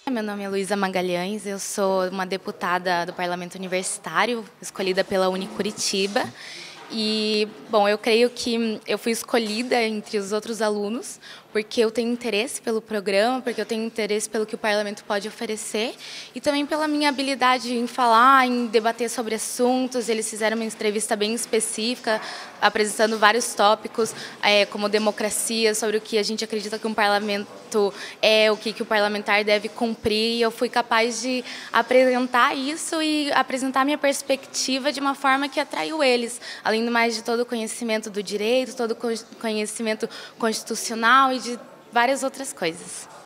Meu nome é Luísa Magalhães, eu sou uma deputada do Parlamento Universitário, escolhida pela Unicuritiba. E, bom, eu creio que eu fui escolhida entre os outros alunos porque eu tenho interesse pelo programa, porque eu tenho interesse pelo que o parlamento pode oferecer e também pela minha habilidade em falar, em debater sobre assuntos. Eles fizeram uma entrevista bem específica, apresentando vários tópicos, como democracia, sobre o que a gente acredita que um parlamento é, o que o parlamentar deve cumprir. E eu fui capaz de apresentar isso e apresentar minha perspectiva de uma forma que atraiu eles, além do mais de todo o conhecimento do direito, todo o conhecimento constitucional e de várias outras coisas.